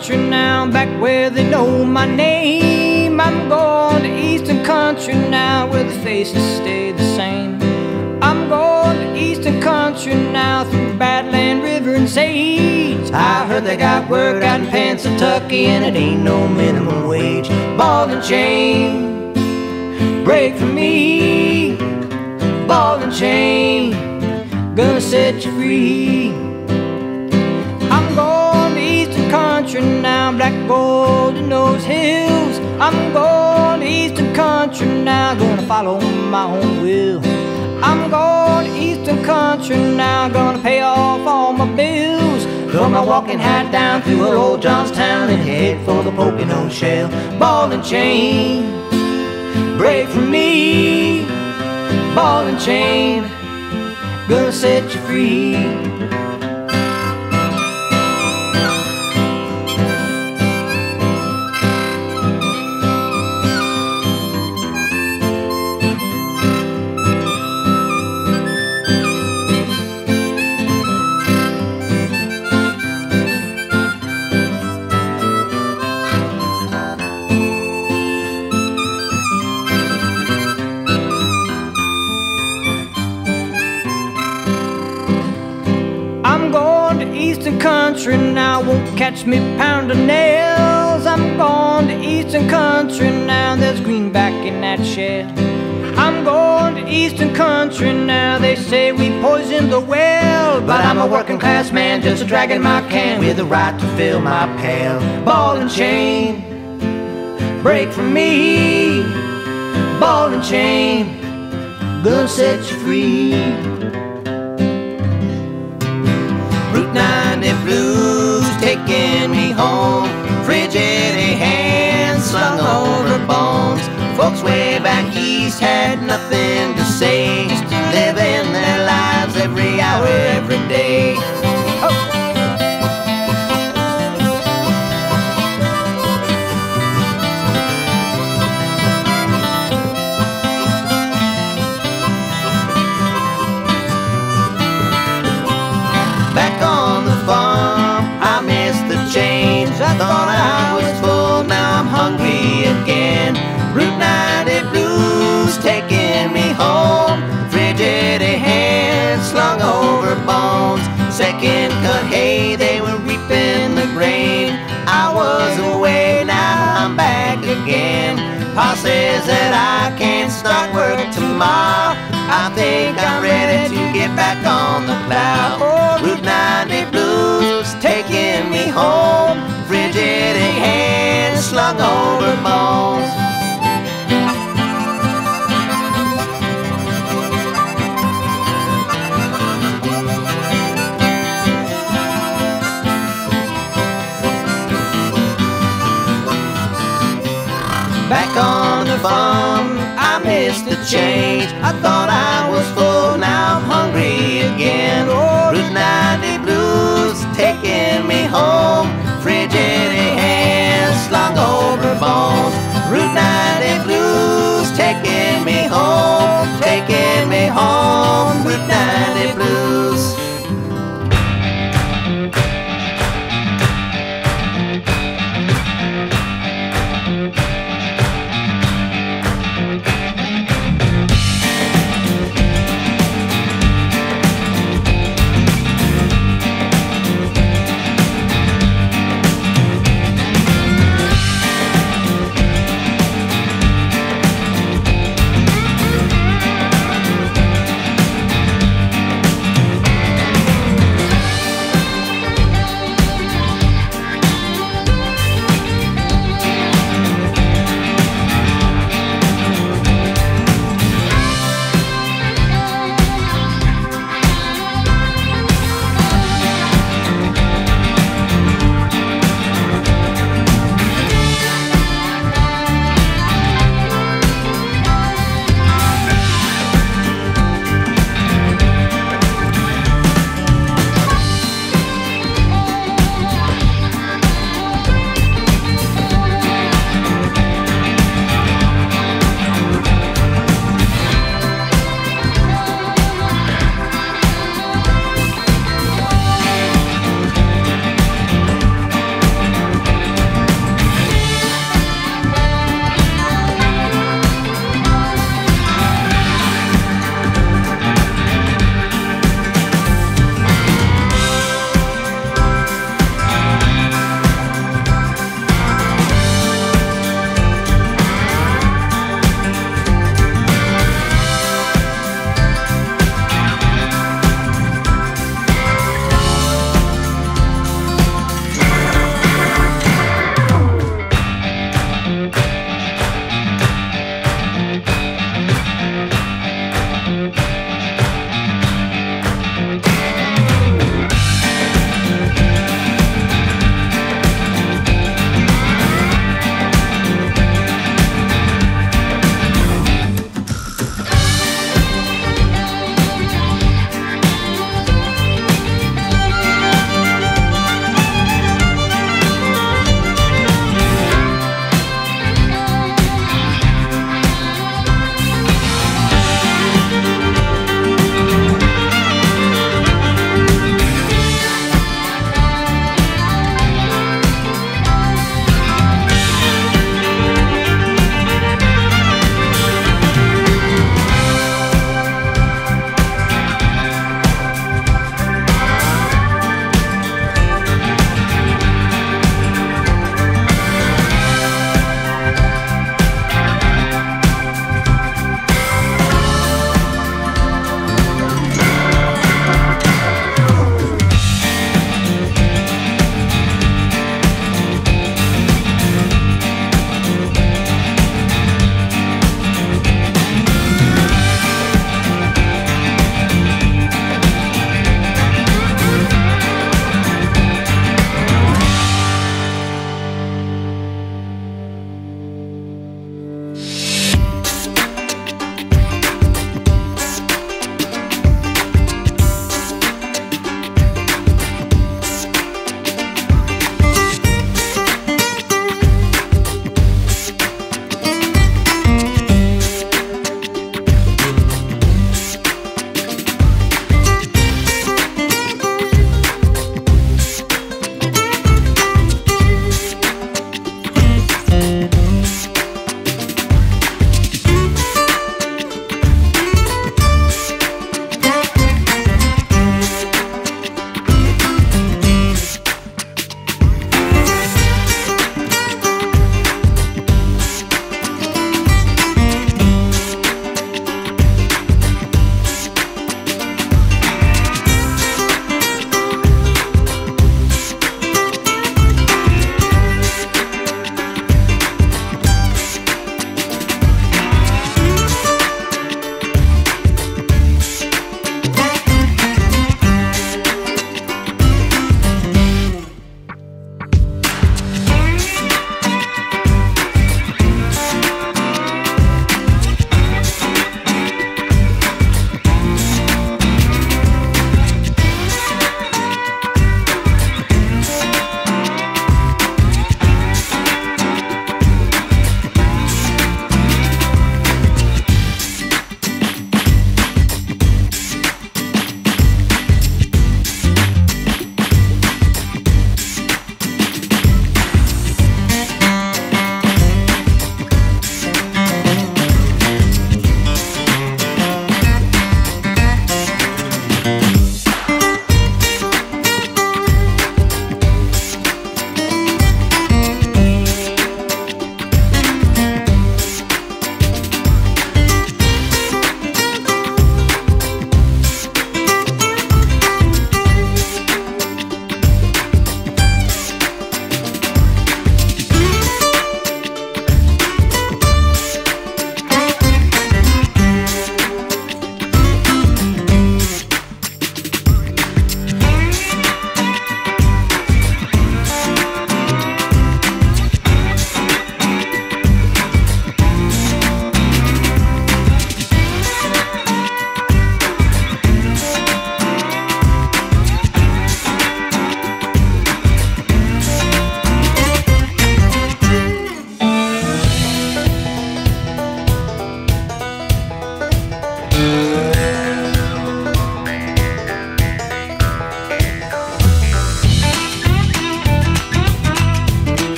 country now, back where they know my name. I'm going to eastern country now, where the faces stay the same. I'm going to eastern country now, through Badland River and Sage. I heard they got work out in Pennsylvania, and it ain't no minimum wage. Ball and chain, break for me. Ball and chain, gonna set you free. I'm going to eastern country now, black gold in those hills. I'm going to eastern country now, gonna follow my own will. I'm going to eastern country now, gonna pay off all my bills. Throw my walking hat down through old Johnstown and head for the Pocono Shell. Ball and chain, break for me. Ball and chain, gonna set you free. I'm going to eastern country now, won't catch me pounding nails. I'm going to eastern country now, there's greenback in that shell. I'm going to eastern country now, they say we poisoned the well. But I'm a working class man, just dragging my can with the right to fill my pail. Ball and chain, break for me. Ball and chain, gonna set you free. Route 90 blues taking me home, frigid hands slung over bones. Folks way back east had nothing to say, just living their lives every hour, every day. Back on the farm, I missed the change. I thought I was full, now I'm hungry again. Route 90 blues taking me home, frigid hands slung over bones. Second cut hay, they were reaping the grain. I was away, now I'm back again. Pa says that I can't start work tomorrow. I think I'm ready to get back on the plow. Route 90 blues taking me home, frigid hands slung over bones. Back on the farm, I missed the change. I thought